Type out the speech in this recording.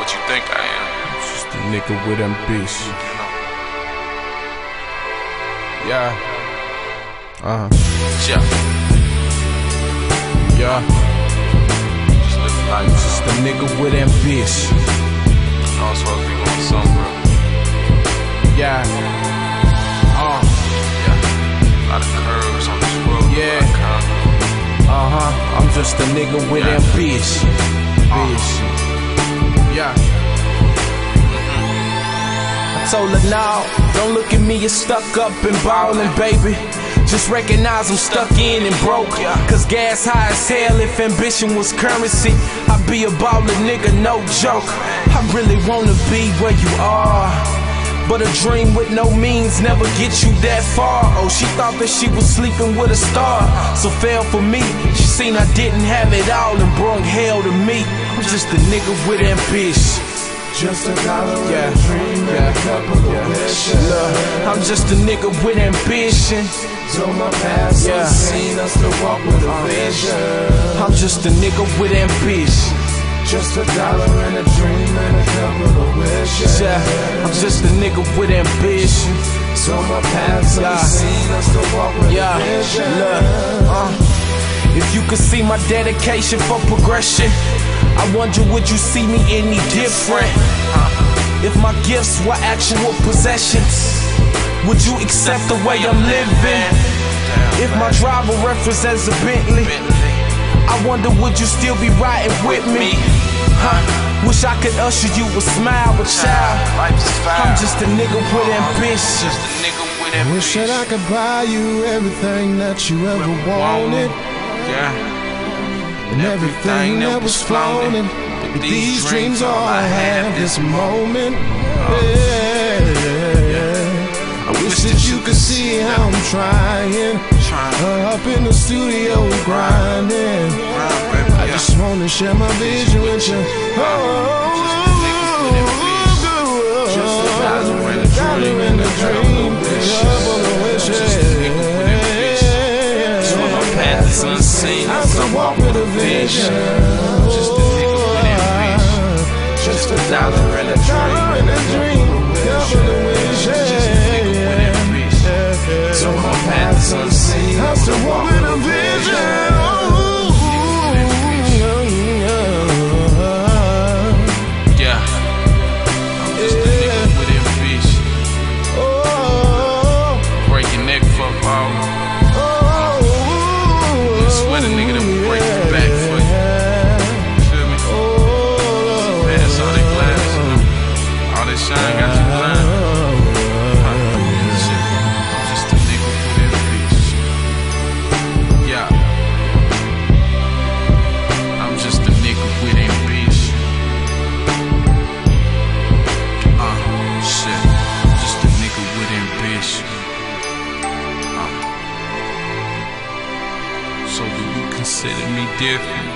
what you think I am. Just a nigga with ambition. Yeah. Yeah. Yeah. Just live life. Just a nigga with ambition. I was supposed to be going somewhere. Yeah. Yeah. A lot of curves on this road. Yeah. I'm just a nigga with ambition. Yeah. I told her, now, don't look at me, you're stuck up and ballin', baby. Just recognize I'm stuck in and broke. Cause gas high as hell, if ambition was currency, I'd be a baller nigga, no joke. I really wanna be where you are, but a dream with no means never gets you that far. Oh, she thought that she was sleeping with a star, so fell for me. She seen I didn't have it all and brought hell to me. I'm just a nigga with ambition. Just a dollar and a dream and a couple of wishes. Look, I'm just a nigga with ambition. So my past unseen us to walk with a vision. I'm just a nigga with ambition. Just a dollar and a dream and a couple of wishes. I'm just a nigga with ambition. So my past unseen us to walk with a vision. Look, if you could see my dedication for progression, I wonder would you see me any different? If my gifts were actual possessions, would you accept the way I'm living? If my driver represents a Bentley, I wonder would you still be riding with me? Wish I could usher you a smile, but child, I'm just a nigga with ambition. Wish that I could buy you everything that you ever wanted. And everything that was flaunted. But these dreams all I have this moment. I wish that you could see how I'm trying. Up in the studio grinding. I just wanna share my vision with you. Just a dollar and a dream, couple of wishes. So my path is unseen. I still walk with a vision. Just a nigga with ambition. Just a dollar and a dream, couple of wishes. So my path is unseen. I still walk with a vision. Yeah. I'm just a nigga with ambition. Break your neck for a baller. You swear the nigga that will break your back for you. Feel me? Pass all that glass, all that shine got you blind. So do you consider me different?